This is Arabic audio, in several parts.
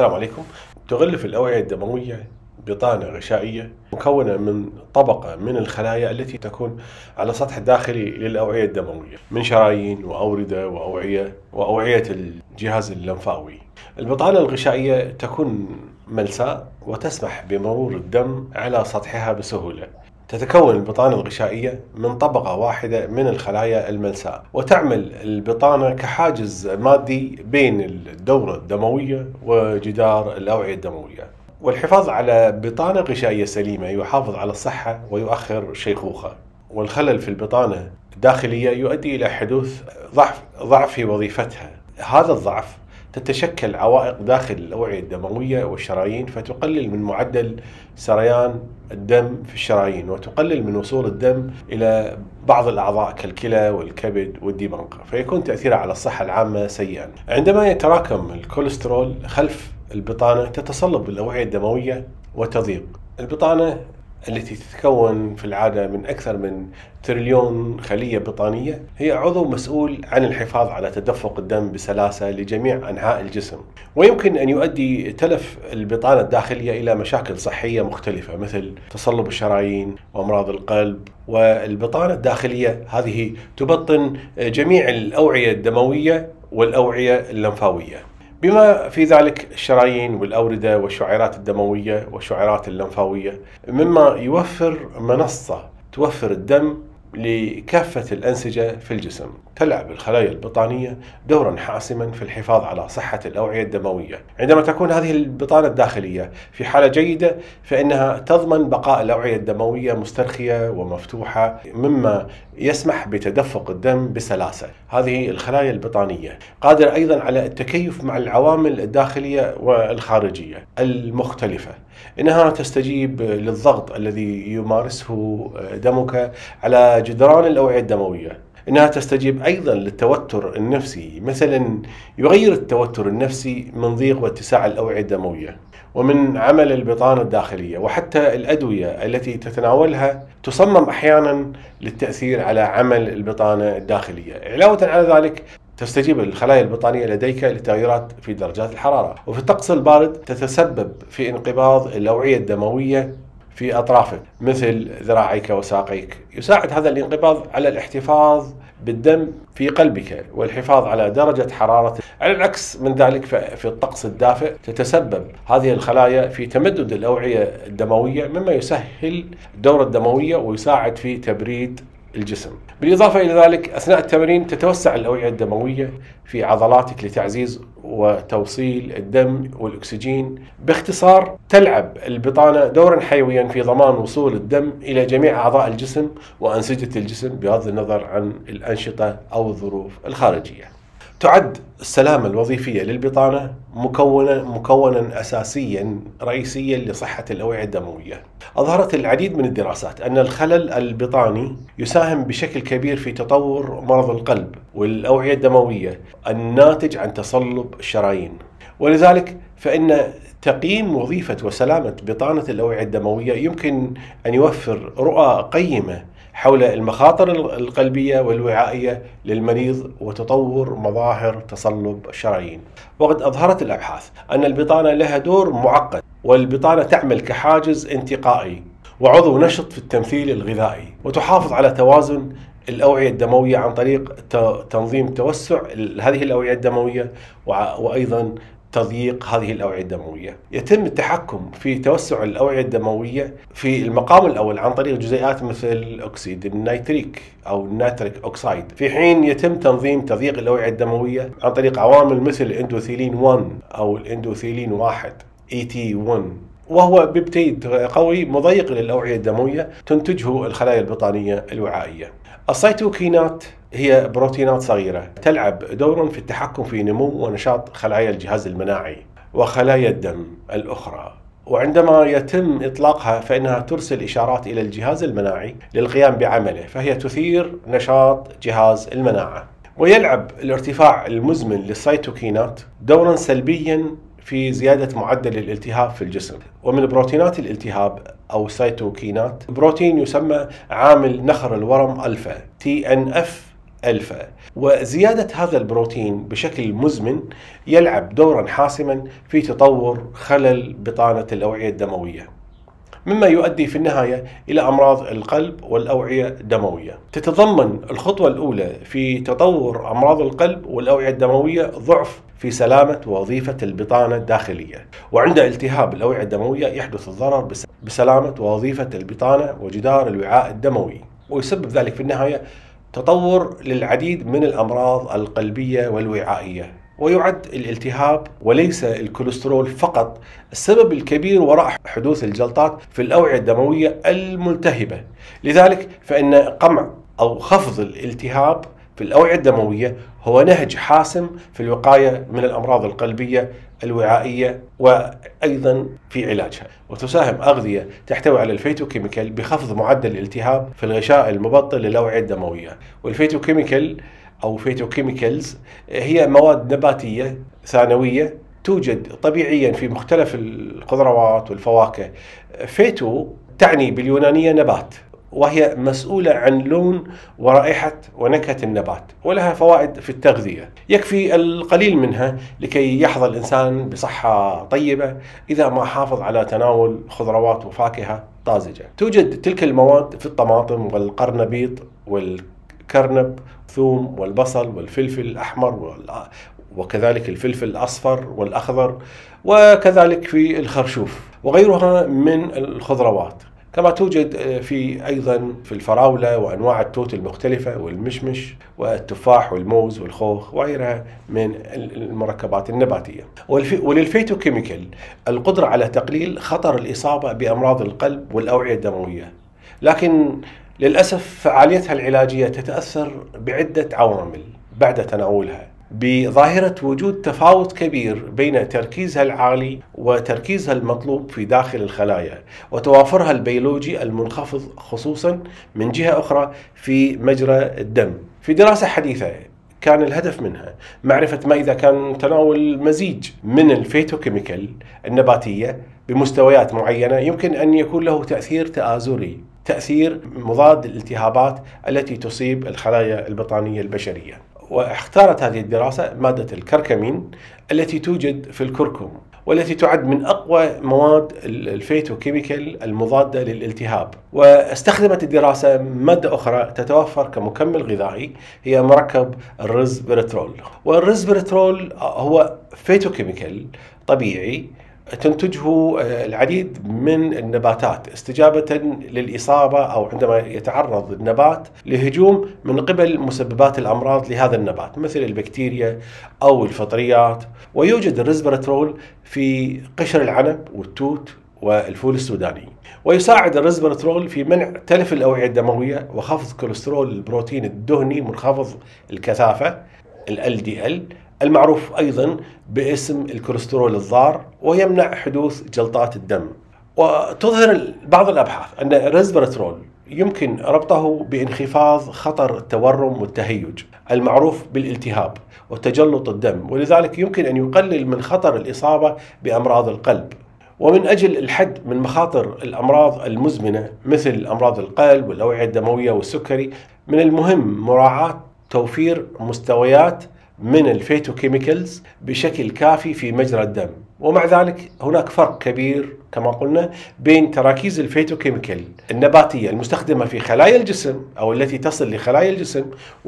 السلام عليكم. تغلف الأوعية الدموية بطانة غشائية مكونة من طبقة من الخلايا التي تكون على السطح الداخلي للأوعية الدموية من شرايين وأوردة وأوعية الجهاز اللمفاوي. البطانة الغشائية تكون ملساء وتسمح بمرور الدم على سطحها بسهولة. تتكون البطانة الغشائية من طبقة واحدة من الخلايا الملساء، وتعمل البطانة كحاجز مادي بين الدورة الدموية وجدار الأوعية الدموية. والحفاظ على بطانة غشائية سليمة يحافظ على الصحة ويؤخر الشيخوخة. والخلل في البطانة الداخلية يؤدي إلى حدوث ضعف في وظيفتها. هذا الضعف تتشكل عوائق داخل الأوعية الدموية والشرايين، فتقلل من معدل سريان الدم في الشرايين، وتقلل من وصول الدم إلى بعض الأعضاء كالكلى والكبد والدماغ، فيكون تأثيرها على الصحة العامة سيئا. عندما يتراكم الكوليسترول خلف البطانة تتصلب الأوعية الدموية وتضيق. البطانة التي تتكون في العادة من أكثر من تريليون خلية بطانية هي عضو مسؤول عن الحفاظ على تدفق الدم بسلاسة لجميع أنحاء الجسم، ويمكن أن يؤدي تلف البطانة الداخلية إلى مشاكل صحية مختلفة مثل تصلب الشرايين وأمراض القلب. والبطانة الداخلية هذه تبطن جميع الأوعية الدموية والأوعية اللمفاوية، بما في ذلك الشرايين والأوردة والشعيرات الدموية والشعيرات اللمفاوية، مما يوفر منصة توفر الدم لكافة الأنسجة في الجسم. تلعب الخلايا البطانية دورا حاسما في الحفاظ على صحة الأوعية الدموية. عندما تكون هذه البطانة الداخلية في حالة جيدة فإنها تضمن بقاء الأوعية الدموية مسترخية ومفتوحة، مما يسمح بتدفق الدم بسلاسة. هذه الخلايا البطانية قادرة أيضا على التكيف مع العوامل الداخلية والخارجية المختلفة. إنها تستجيب للضغط الذي يمارسه دمك على جدران الأوعية الدموية. إنها تستجيب أيضا للتوتر النفسي، مثلا يغير التوتر النفسي من ضيق واتساع الأوعية الدموية ومن عمل البطانة الداخلية. وحتى الأدوية التي تتناولها تصمم أحيانا للتأثير على عمل البطانة الداخلية. علاوة على ذلك تستجيب الخلايا البطانية لديك لتغيرات في درجات الحرارة، وفي الطقس البارد تتسبب في انقباض الأوعية الدموية في أطرافك مثل ذراعيك وساقيك. يساعد هذا الانقباض على الاحتفاظ بالدم في قلبك والحفاظ على درجة حرارة. على العكس من ذلك في الطقس الدافئ تتسبب هذه الخلايا في تمدد الأوعية الدموية، مما يسهل الدورة الدموية ويساعد في تبريد الجسم. بالإضافة إلى ذلك أثناء التمرين تتوسع الأوعية الدموية في عضلاتك لتعزيز وتوصيل الدم والأكسجين. باختصار تلعب البطانة دورا حيويا في ضمان وصول الدم إلى جميع أعضاء الجسم وأنسجة الجسم بغض النظر عن الأنشطة أو الظروف الخارجية. تعد السلامة الوظيفية للبطانة مكونا أساسيا رئيسيا لصحة الأوعية الدموية. أظهرت العديد من الدراسات أن الخلل البطاني يساهم بشكل كبير في تطور مرض القلب والأوعية الدموية الناتج عن تصلب الشرايين. ولذلك فإن تقييم وظيفة وسلامة بطانة الأوعية الدموية يمكن أن يوفر رؤى قيمة حول المخاطر القلبية والوعائية للمريض وتطور مظاهر تصلب الشرايين. وقد أظهرت الأبحاث أن البطانة لها دور معقد، والبطانة تعمل كحاجز انتقائي وعضو نشط في التمثيل الغذائي، وتحافظ على توازن الأوعية الدموية عن طريق تنظيم توسع هذه الأوعية الدموية وأيضا تضييق هذه الأوعية الدموية. يتم التحكم في توسع الأوعية الدموية في المقام الأول عن طريق جزيئات مثل أكسيد النيتريك أو النيتريك أوكسايد، في حين يتم تنظيم تضييق الأوعية الدموية عن طريق عوامل مثل الإندوثيلين 1 أو الإندوثيلين 1 ET1، وهو بيبتيد قوي مضيق للأوعية الدموية تنتجه الخلايا البطانية الوعائية. السيتوكينات هي بروتينات صغيرة تلعب دورا في التحكم في نمو ونشاط خلايا الجهاز المناعي وخلايا الدم الأخرى، وعندما يتم إطلاقها فإنها ترسل إشارات إلى الجهاز المناعي للقيام بعمله، فهي تثير نشاط جهاز المناعة. ويلعب الارتفاع المزمن للسيتوكينات دورا سلبيا في زيادة معدل الالتهاب في الجسم. ومن بروتينات الالتهاب أو سيتوكينات بروتين يسمى عامل نخر الورم ألفا TNF ألفا. وزيادة هذا البروتين بشكل مزمن يلعب دورا حاسما في تطور خلل بطانة الأوعية الدموية، مما يؤدي في النهاية إلى أمراض القلب والأوعية الدموية. تتضمن الخطوة الأولى في تطور أمراض القلب والأوعية الدموية ضعف في سلامة ووظيفة البطانة الداخلية، وعند التهاب الأوعية الدموية يحدث الضرر بسلامة ووظيفة البطانة وجدار الوعاء الدموي، ويسبب ذلك في النهاية تطور للعديد من الأمراض القلبية والوعائية. ويعد الالتهاب وليس الكوليسترول فقط السبب الكبير وراء حدوث الجلطات في الأوعية الدموية الملتهبة. لذلك فإن قمع أو خفض الالتهاب في الأوعية الدموية هو نهج حاسم في الوقاية من الأمراض القلبية الوعائية وأيضا في علاجها. وتساهم أغذية تحتوي على الفيتوكيميكال بخفض معدل الالتهاب في الغشاء المبطن للأوعية الدموية. والفيتوكيميكال أو فيتوكيميكالز هي مواد نباتية ثانوية توجد طبيعيا في مختلف الخضروات والفواكه. فيتو تعني باليونانية نبات، وهي مسؤولة عن لون ورائحة ونكهة النبات، ولها فوائد في التغذية يكفي القليل منها لكي يحظى الإنسان بصحة طيبة إذا ما حافظ على تناول خضروات وفاكهة طازجة. توجد تلك المواد في الطماطم والقرنبيط والكرنب، الثوم والبصل والفلفل الأحمر وكذلك الفلفل الأصفر والأخضر، وكذلك في الخرشوف وغيرها من الخضروات. كما توجد أيضا في الفراولة وأنواع التوت المختلفة والمشمش والتفاح والموز والخوخ وغيرها من المركبات النباتية. وللفيتوكيميكال القدرة على تقليل خطر الإصابة بأمراض القلب والأوعية الدموية، لكن للأسف فعاليتها العلاجية تتأثر بعدة عوامل بعد تناولها، بظاهرة وجود تفاوت كبير بين تركيزها العالي وتركيزها المطلوب في داخل الخلايا، وتوافرها البيولوجي المنخفض خصوصا من جهة أخرى في مجرى الدم. في دراسة حديثة كان الهدف منها معرفة ما إذا كان تناول مزيج من الفيتوكيميكال النباتية بمستويات معينة يمكن أن يكون له تأثير تآزري، تأثير مضاد للالتهابات التي تصيب الخلايا البطانية البشرية. واختارت هذه الدراسة مادة الكركمين التي توجد في الكركم، والتي تعد من أقوى مواد الفيتوكيميكال المضادة للالتهاب. واستخدمت الدراسة مادة أخرى تتوفر كمكمل غذائي هي مركب الرزبرترول. والرزبرترول هو فيتوكيميكال طبيعي تنتجه العديد من النباتات استجابة للإصابة أو عندما يتعرض النبات لهجوم من قبل مسببات الأمراض لهذا النبات مثل البكتيريا أو الفطريات. ويوجد الرزبرترول في قشر العنب والتوت والفول السوداني. ويساعد الرزبرترول في منع تلف الأوعية الدموية وخفض كوليسترول البروتين الدهني منخفض الكثافة LDL المعروف أيضا باسم الكوليسترول الضار، ويمنع حدوث جلطات الدم. وتظهر بعض الأبحاث أن الرزبرترول يمكن ربطه بانخفاض خطر التورم والتهيج المعروف بالالتهاب وتجلط الدم، ولذلك يمكن أن يقلل من خطر الإصابة بأمراض القلب. ومن أجل الحد من مخاطر الأمراض المزمنة مثل أمراض القلب والأوعية الدموية والسكري، من المهم مراعاة توفير مستويات من الفيتوكيميكالز بشكل كافي في مجرى الدم. ومع ذلك هناك فرق كبير كما قلنا بين تراكيز الفيتوكيميكال النباتية المستخدمة في خلايا الجسم أو التي تصل لخلايا الجسم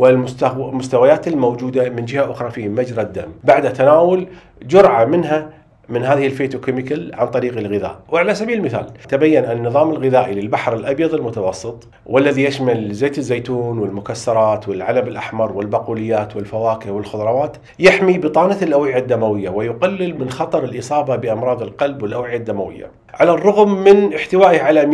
والمستويات الموجودة من جهة أخرى في مجرى الدم بعد تناول جرعة منها من هذه الفيتوكيميكال عن طريق الغذاء. وعلى سبيل المثال تبين أن النظام الغذائي للبحر الأبيض المتوسط والذي يشمل زيت الزيتون والمكسرات والعنب الأحمر والبقوليات والفواكه والخضروات يحمي بطانة الأوعية الدموية ويقلل من خطر الإصابة بأمراض القلب والأوعية الدموية، على الرغم من احتوائه على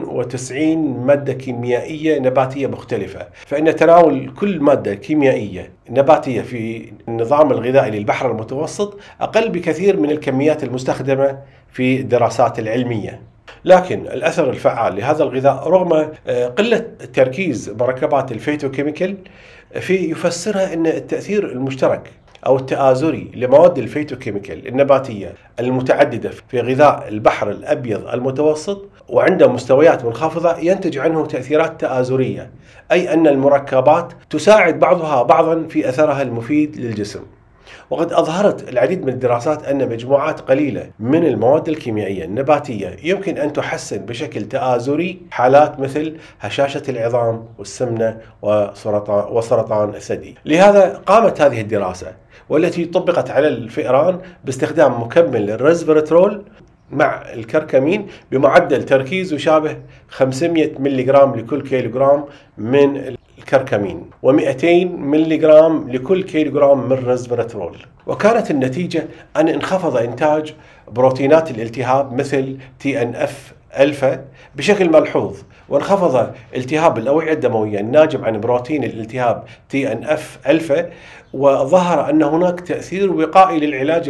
290 مادة كيميائية نباتية مختلفة. فإن تناول كل مادة كيميائية نباتية في النظام الغذائي للبحر المتوسط أقل بكثير من الكميات المستخدمة في الدراسات العلمية. لكن الأثر الفعال لهذا الغذاء رغم قلة تركيز مركبات الفيتوكيميكال يفسرها أن التأثير المشترك أو التآزري لمواد الفيتوكيميكال النباتية المتعددة في غذاء البحر الأبيض المتوسط وعند مستويات منخفضة ينتج عنه تأثيرات تآزرية، أي أن المركبات تساعد بعضها بعضا في أثرها المفيد للجسم. وقد أظهرت العديد من الدراسات أن مجموعات قليلة من المواد الكيميائية النباتية يمكن أن تحسن بشكل تآزري حالات مثل هشاشة العظام والسمنة وسرطان الثدي. لهذا قامت هذه الدراسة والتي طبقت على الفئران باستخدام مكمل الريسفيرترول مع الكركمين بمعدل تركيز يشابه 500 ملغ لكل كيلوغرام من الكركمين و200 ملغ لكل كيلوغرام من ريسفيرترول. وكانت النتيجة أن انخفض إنتاج بروتينات الالتهاب مثل TNF ألفا بشكل ملحوظ، وانخفض التهاب الأوعية الدموية الناجم عن بروتين الالتهاب TNF ألفا، وظهر أن هناك تأثير وقائي للعلاج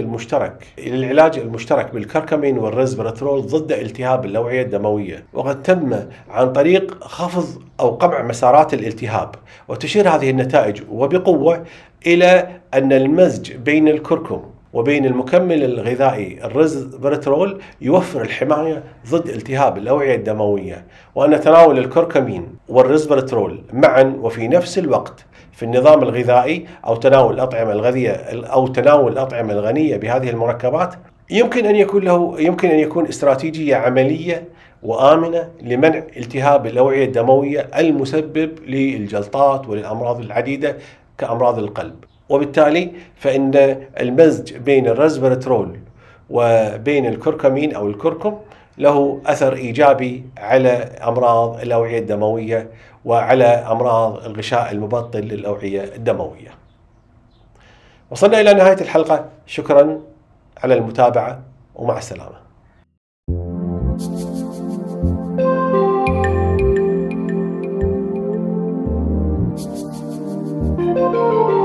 المشترك بالكركمين والريسفيرترول ضد التهاب الأوعية الدموية، وقد تم عن طريق خفض أو قمع مسارات الالتهاب. وتشير هذه النتائج وبقوة إلى أن المزج بين الكركم وبين المكمل الغذائي الريسفيرترول يوفر الحماية ضد التهاب الأوعية الدموية، وأن تناول الكركمين والريسفيرترول معا وفي نفس الوقت في النظام الغذائي أو تناول الأطعمة الغنية بهذه المركبات يمكن أن يكون استراتيجية عملية وآمنة لمنع التهاب الأوعية الدموية المسبب للجلطات وللأمراض العديدة كأمراض القلب. وبالتالي فإن المزج بين الريسفيرترول وبين الكركمين أو الكركم له أثر إيجابي على أمراض الأوعية الدموية وعلى أمراض الغشاء المبطن للأوعية الدموية. وصلنا إلى نهاية الحلقة، شكرا على المتابعة ومع السلامة.